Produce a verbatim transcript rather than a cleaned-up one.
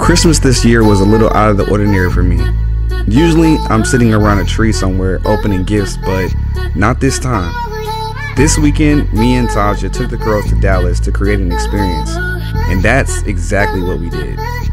Christmas this year was a little out of the ordinary for me. Usually I'm sitting around a tree somewhere opening gifts, but not this time. This weekend, me and Taja took the girls to Dallas to create an experience, and that's exactly what we did.